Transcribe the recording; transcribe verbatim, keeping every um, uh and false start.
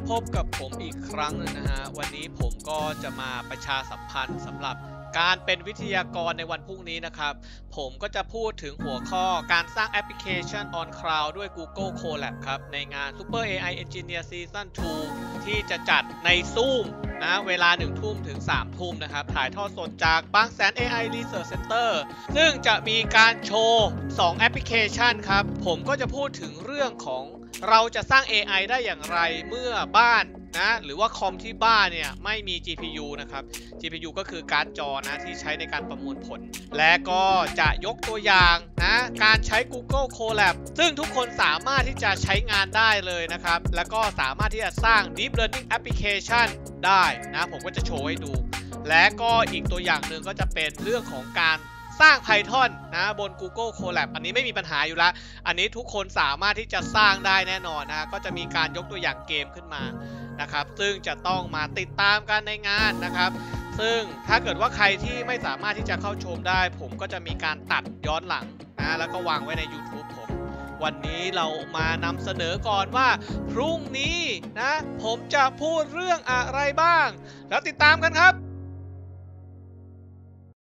พบกับผมอีกครั้งนึงนะฮะวันนี้ผมก็จะมาประชาสัมพันธ์สำหรับการเป็นวิทยากรในวันพรุ่งนี้นะครับผมก็จะพูดถึงหัวข้อการสร้างแอปพลิเคชัน on cloud ด้วย Google Colab ครับในงาน Super เอ ไอ Engineer Season ทู ที่จะจัดใน Zoom นะเวลาหนึ่งทุ่มถึงสามทุ่มนะครับถ่ายทอดสดจากบางแสน เอ ไอ Research Center ซึ่งจะมีการโชว์สองแอปพลิเคชันครับผมก็จะพูดถึงเรื่องของเราจะสร้าง เอ ไอ ได้อย่างไรเมื่อบ้านนะหรือว่าคอมที่บ้านเนี่ยไม่มี จี พี ยู นะครับ จี พี ยู ก็คือการ์ดจอนะที่ใช้ในการประมวลผลและก็จะยกตัวอย่างนะการใช้ Google Colab ซึ่งทุกคนสามารถที่จะใช้งานได้เลยนะครับแล้วก็สามารถที่จะสร้าง Deep Learning Application ได้นะผมก็จะโชว์ให้ดูและก็อีกตัวอย่างหนึ่งก็จะเป็นเรื่องของการสร้าง Python นะบน Google Colab อันนี้ไม่มีปัญหาอยู่แล้วอันนี้ทุกคนสามารถที่จะสร้างได้แน่นอนนะก็จะมีการยกตัวอย่างเกมขึ้นมานะครับซึ่งจะต้องมาติดตามกันในงานนะครับซึ่งถ้าเกิดว่าใครที่ไม่สามารถที่จะเข้าชมได้ผมก็จะมีการตัดย้อนหลังนะแล้วก็วางไว้ใน YouTube ผมวันนี้เรามานำเสนอก่อนว่าพรุ่งนี้นะผมจะพูดเรื่องอะไรบ้างแล้วติดตามกันครับ